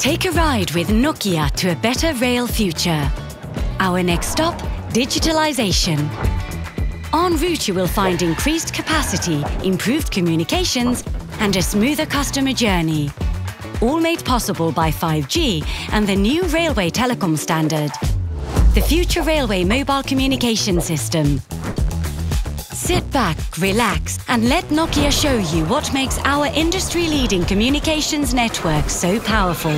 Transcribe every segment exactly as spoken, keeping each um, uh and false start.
Take a ride with Nokia to a better rail future. Our next stop, digitalization. En route you will find increased capacity, improved communications and a smoother customer journey. All made possible by five G and the new railway telecom standard. The Future Railway Mobile Communication System. Sit back, relax, and let Nokia show you what makes our industry-leading communications network so powerful.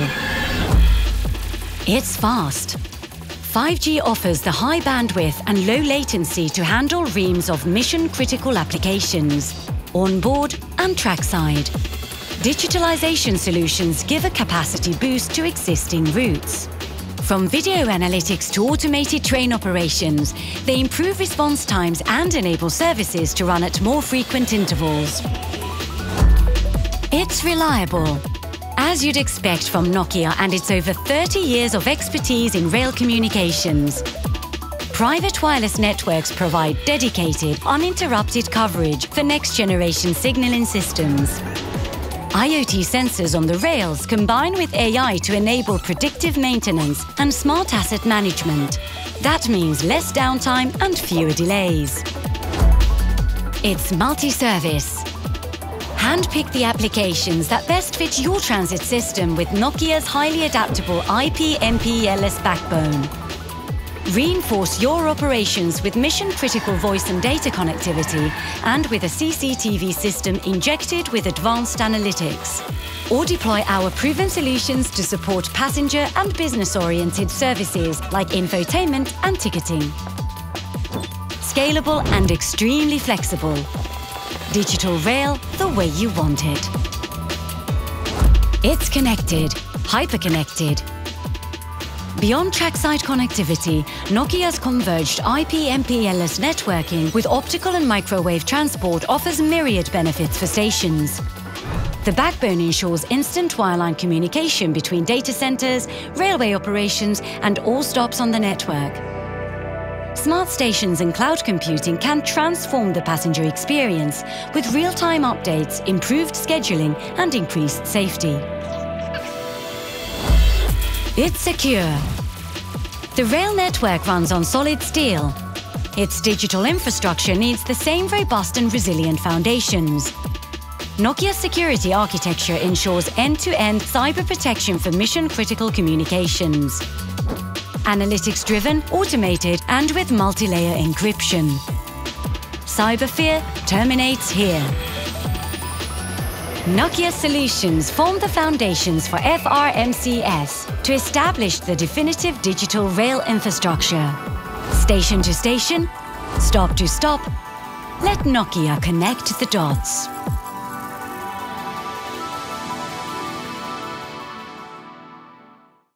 It's fast. five G offers the high bandwidth and low latency to handle reams of mission-critical applications, on-board and trackside. Digitalization solutions give a capacity boost to existing routes. From video analytics to automated train operations, they improve response times and enable services to run at more frequent intervals. It's reliable, as you'd expect from Nokia and its over thirty years of expertise in rail communications. Private wireless networks provide dedicated, uninterrupted coverage for next-generation signaling systems. IoT sensors on the rails combine with A I to enable predictive maintenance and smart asset management. That means less downtime and fewer delays. It's Multiservice. Handpick the applications that best fit your transit system with Nokia's highly adaptable I P M P L S backbone. Reinforce your operations with mission-critical voice and data connectivity and with a C C T V system injected with advanced analytics. Or deploy our proven solutions to support passenger and business-oriented services like infotainment and ticketing. Scalable and extremely flexible. Digital rail the way you want it. It's connected, hyper-connected. Beyond trackside connectivity, Nokia's converged I P M P L S networking with optical and microwave transport offers myriad benefits for stations. The backbone ensures instant wireline communication between data centers, railway operations, and all stops on the network. Smart stations and cloud computing can transform the passenger experience with real-time updates, improved scheduling, and increased safety. It's secure. The rail network runs on solid steel. Its digital infrastructure needs the same robust and resilient foundations. Nokia's security architecture ensures end-to-end cyber protection for mission-critical communications. Analytics-driven, automated, and with multi-layer encryption. Cyber fear terminates here. Nokia solutions form the foundations for F R M C S to establish the definitive digital rail infrastructure. Station to station, stop to stop, let Nokia connect the dots.